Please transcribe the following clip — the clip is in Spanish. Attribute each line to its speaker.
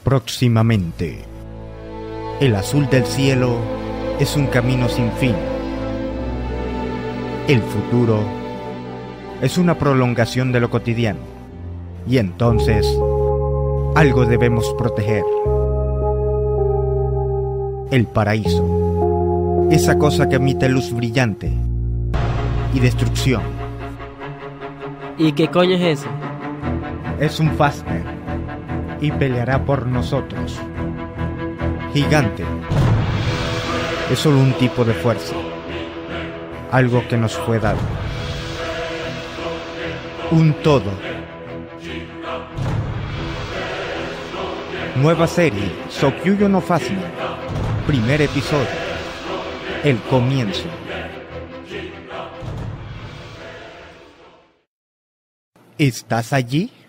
Speaker 1: Próximamente. El azul del cielo es un camino sin fin. El futuro es una prolongación de lo cotidiano. Y entonces, algo debemos proteger. El paraíso. Esa cosa que emite luz brillante y destrucción.
Speaker 2: ¿Y qué coño es eso?
Speaker 1: Es un Fafnir y peleará por nosotros. Gigante. Es solo un tipo de fuerza. Algo que nos fue dado. Un todo. Nueva serie, Sokyuyo no Fafnir. Primer episodio. El comienzo. ¿Estás allí?